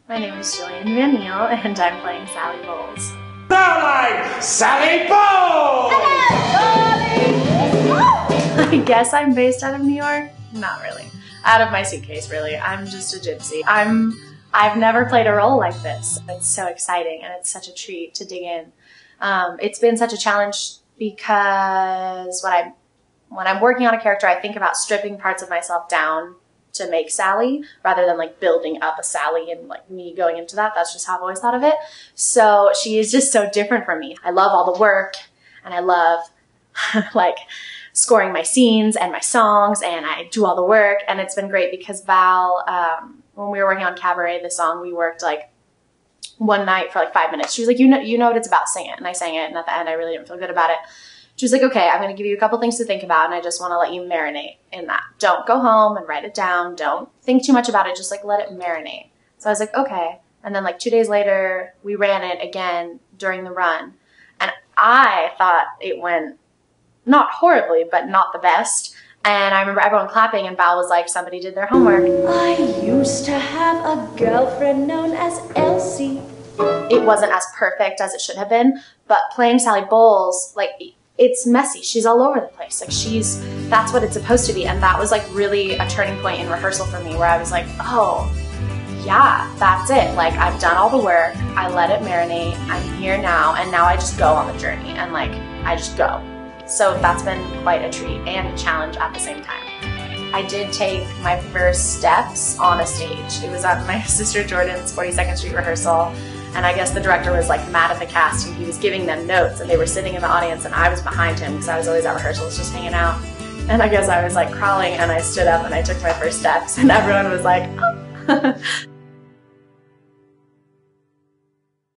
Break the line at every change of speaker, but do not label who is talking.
My name is Jillian Van Neal, and I'm playing Sally Bowles.
Starlight Sally Bowles!
Hello, I guess I'm based out of New York. Not really. Out of my suitcase, really. I'm just a gypsy. I've never played a role like this. It's so exciting, and it's such a treat to dig in. It's been such a challenge because when I'm working on a character, I think about stripping parts of myself down to make Sally rather than like building up a Sally and like me going into that. That's just how I've always thought of it. So she is just so different from me. I love all the work, and I love like scoring my scenes and my songs, and I do all the work, and it's been great because Val, when we were working on Cabaret, the song, we worked like one night for like 5 minutes. She was like, you know what it's about, sing it. And I sang it, and at the end I really didn't feel good about it. She was like, okay, I'm going to give you a couple things to think about, and I just want to let you marinate in that. Don't go home and write it down. Don't think too much about it. Just like let it marinate. So I was like, okay. And then like 2 days later, we ran it again during the run. And I thought it went not horribly, but not the best. And I remember everyone clapping, and Val was like, somebody did their homework.
I used to have a girlfriend known as Elsie.
It wasn't as perfect as it should have been, but playing Sally Bowles, like, it's messy. She's all over the place. Like that's what it's supposed to be. And that was like really a turning point in rehearsal for me, where I was like, oh yeah, that's it. Like I've done all the work. I let it marinate. I'm here now. And now I just go on the journey, and like, I just go. So that's been quite a treat and a challenge at the same time. I did take my first steps on a stage. It was at my sister Jordan's 42nd Street rehearsal. And I guess the director was like mad at the cast, and he was giving them notes, and they were sitting in the audience, and I was behind him because I was always at rehearsals just hanging out. And I guess I was like crawling, and I stood up and I took my first steps, and everyone was like, oh.